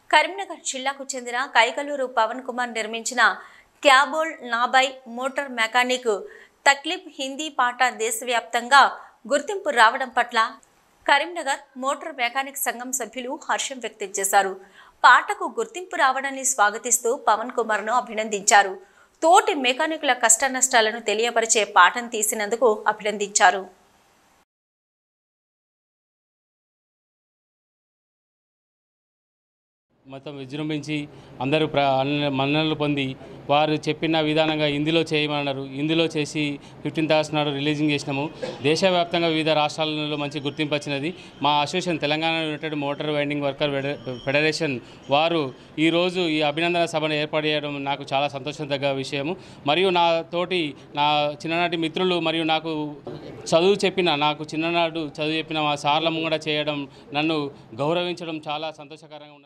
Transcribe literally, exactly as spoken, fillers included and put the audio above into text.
కరీంనగర్ జిల్లాకు చెందిన కైకలూరు పవన్ కుమార్ నిర్మించిన క్యాబోల్ నాబై మోటార్ మెకానిక్ తక్లీఫ్ హిందీ పాట దేశవ్యాప్తంగా గుర్తింపు రావడం పట్ల కరీంనగర్ మోటార్ మెకానిక్ సంఘం సభ్యులు హర్షం వ్యక్తం చేశారు. పాటకు గుర్తింపు రావడాన్ని స్వాగతిస్తూ పవన్ కుమార్ను అభినందించారు. తోటి మెకానికుల కష్టనష్టాలను తెలియపరిచే పాటను తీసినందుకు అభినందించారు. మొత్తం విజృంభించి అందరూ ప్ర మన్ననలు పొంది వారు చెప్పిన విధానంగా హిందీలో చేయమన్నారు. హిందీలో చేసి ఫిఫ్టీన్త్ ఆగస్ట్ నాడు రిలీజింగ్ చేసినాము. దేశవ్యాప్తంగా వివిధ రాష్ట్రాలలో మంచి గుర్తింపు వచ్చినది. మా association Telangana united motor winding worker federation వారు ఈరోజు ఈ అభినందన సభను ఏర్పాటు చేయడం నాకు చాలా సంతోషం తగ్గ విషయము. మరియు నా తోటి నా చిన్ననాటి మిత్రులు మరియు నాకు చదువు చెప్పిన నాకు చిన్ననాడు చదువు చెప్పిన మా సార్ల ముంగడ చేయడం, నన్ను గౌరవించడం చాలా సంతోషకరంగా ఉన్నది.